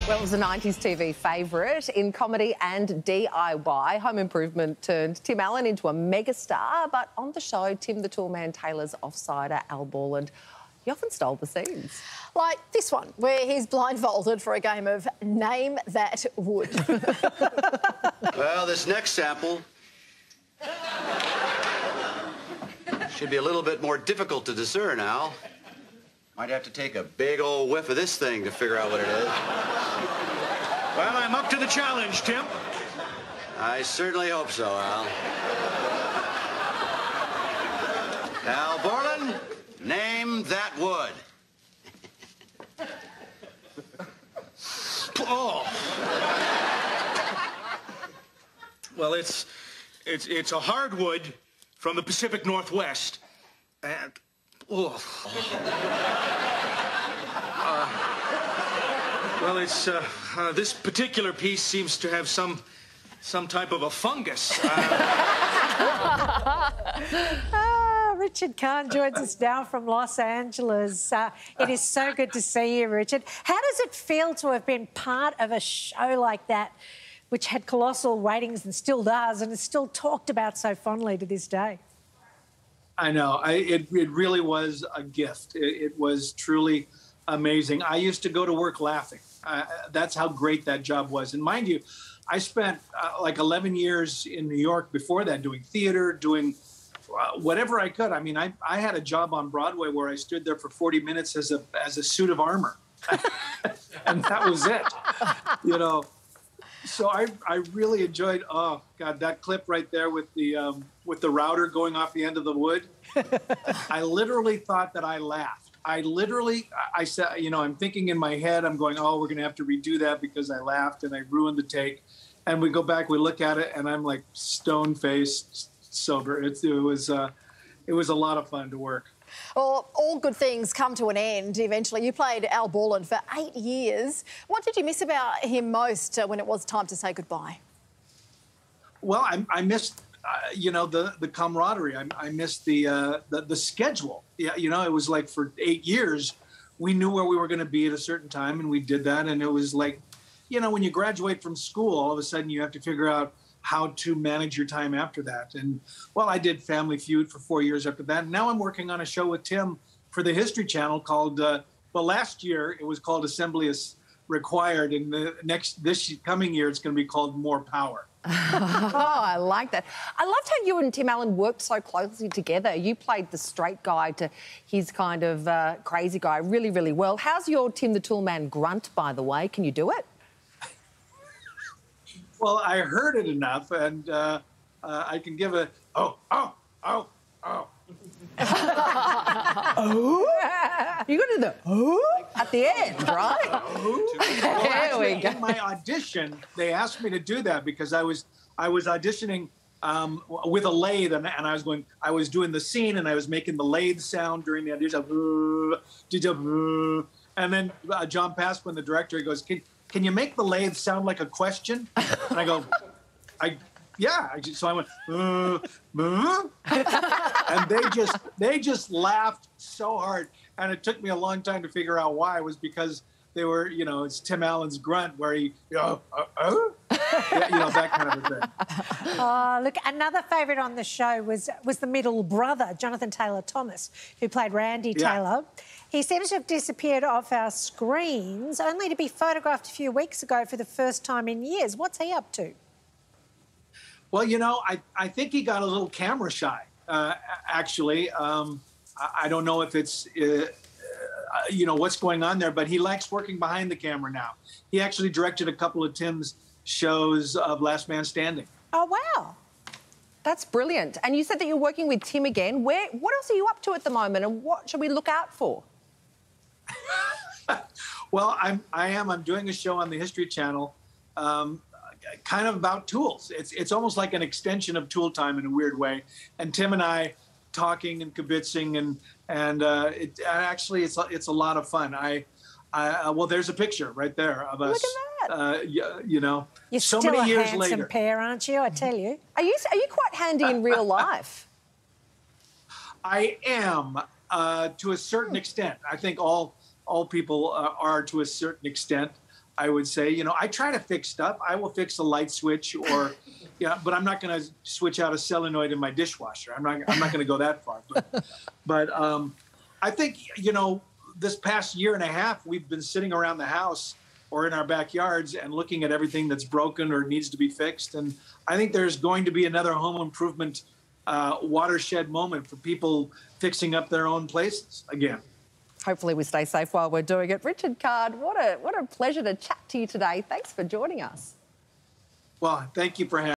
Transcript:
Well, it was a 90s TV favourite. In comedy and DIY, Home Improvement turned Tim Allen into a megastar. But on the show, Tim the Toolman Taylor's offsider, Al Borland, he often stole the scenes. Like this one, where he's blindfolded for a game of Name That Wood. Well, this next sample should be a little bit more difficult to discern, Al. Might have to take a big old whiff of this thing to figure out what it is. Well, I'm up to the challenge, Tim. I certainly hope so, Al. Al Borland, name that wood. Oh. Well, it's a hardwood from the Pacific Northwest. And well, it's this particular piece seems to have some type of a fungus. Richard Karn joins us now from Los Angeles. It is so good to see you, Richard. How does it feel to have been part of a show like that, which had colossal ratings and still does, and is still talked about so fondly to this day? I know. It really was a gift. It was truly amazing. I used to go to work laughing. That's how great that job was. And mind you, I spent like 11 years in New York before that doing theater, doing whatever I could. I mean, I had a job on Broadway where I stood there for 40 minutes as a suit of armor. And that was it, you know. So I really enjoyed, oh, God, that clip right there with the router going off the end of the wood. I literally thought that I laughed. I said, you know, I'm thinking in my head, I'm going, oh, we're going to have to redo that because I laughed and I ruined the take. And we go back, we look at it, and I'm like stone-faced, sober. It was a lot of fun to work. Well, all good things come to an end eventually. You played Al Borland for 8 years. What did you miss about him most when it was time to say goodbye? Well, I missed, you know, the camaraderie. I missed the schedule. Yeah, you know, it was like for 8 years, we knew where we were going to be at a certain time, and we did that. And it was like, you know, when you graduate from school, all of a sudden you have to figure out how to manage your time after that. And, well, I did Family Feud for 4 years after that. And now I'm working on a show with Tim for the History Channel called, well, last year it was called Assembly is Required. And this coming year, it's going to be called More Power. Oh, I like that. I loved how you and Tim Allen worked so closely together. You played the straight guy to his kind of crazy guy really, really well. How's your Tim the Toolman grunt, by the way? Can you do it? Well, I heard it enough, and I can give a oh. Oh? You got to do the oh at the end, right? Well, actually, in my audition, they asked me to do that because I was auditioning with a lathe, and I was doing the scene, and I was making the lathe sound during the audition. And then John Pasquin, the director, he goes, Can you make the lathe sound like a question? And I go, yeah. So I went, and they just laughed so hard. And it took me a long time to figure out why. It was because they were, you know, it's Tim Allen's grunt where he, yeah, you know, that kind of a thing. Oh, look, another favourite on the show was the middle brother, Jonathan Taylor Thomas, who played Randy Taylor. He seems to have disappeared off our screens, only to be photographed a few weeks ago for the first time in years. What's he up to? Well, you know, I think he got a little camera shy, actually. I don't know if it's, you know, what's going on there, but he likes working behind the camera now. He actually directed a couple of Tim's shows of Last Man Standing. Oh, wow. That's brilliant. And you said that you're working with Tim again. What else are you up to at the moment, and what should we look out for? Well, I'm doing a show on the History Channel, kind of about tools. It's almost like an extension of Tool Time in a weird way. And Tim and I talking and kibitzing, and actually it's a lot of fun. Well, there's a picture right there of us. Look at that. You know, You're so still many a years handsome later. pair, aren't you? I tell you. Are you quite handy in real life? I am, to a certain extent. I think all people are to a certain extent. I would say. You know, I try to fix stuff. I will fix a light switch or, yeah, but I'm not going to switch out a solenoid in my dishwasher. I'm not going to go that far. But I think, you know, this past year and a half, we've been sitting around the house or in our backyards and looking at everything that's broken or needs to be fixed. And I think there's going to be another home improvement watershed moment for people fixing up their own places again. Hopefully we stay safe while we're doing it. Richard Karn, what a pleasure to chat to you today. Thanks for joining us. Well, thank you for having me.